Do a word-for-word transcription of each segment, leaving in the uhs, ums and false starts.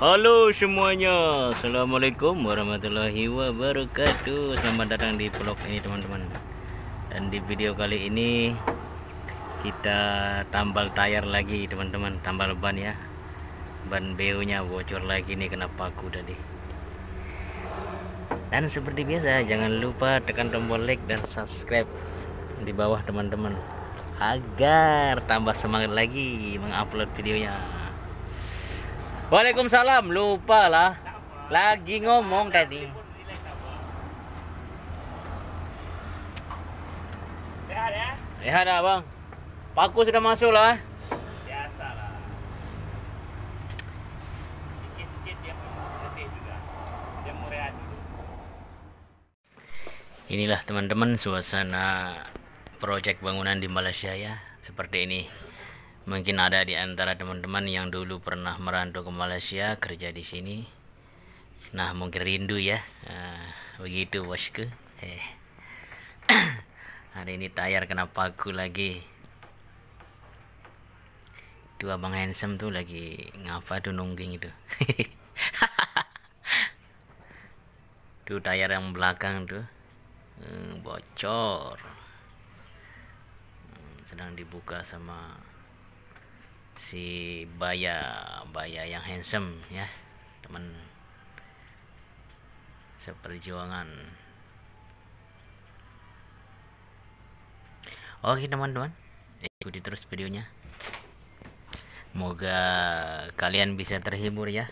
Halo semuanya, assalamualaikum warahmatullahi wabarakatuh. Selamat datang di vlog ini teman-teman. Dan di video kali ini kita tambal tayar lagi teman-teman, tambal ban ya. Ban B O nya bocor lagi nih, kena paku tadi. Dan seperti biasa jangan lupa tekan tombol like dan subscribe di bawah teman-teman, agar tambah semangat lagi mengupload videonya. Waalaikumsalam, lupa lah, lagi ngomong tadi. Sehat ya? Ya ada bang, paku sudah masuk lah. Biasalah. Sikit-sikit dia letih juga. Dia mau rehat dulu. Inilah teman-teman suasana proyek bangunan di Malaysia ya, seperti ini. Mungkin ada di antara teman-teman yang dulu pernah merantau ke Malaysia kerja di sini. Nah, mungkin rindu ya. Nah, begitu bosku. Eh. Hari ini tayar kena paku lagi. Itu abang handsome tuh lagi ngapa tuh nungging itu. Tuh tayar yang belakang tuh hmm, bocor. Hmm, sedang dibuka sama si Baya Baya yang handsome ya, teman seperjuangan. Oke teman-teman, ikuti terus videonya, semoga kalian bisa terhibur ya.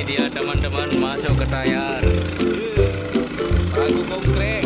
dia teman-teman, masuk ke tayar. Pagu konkret.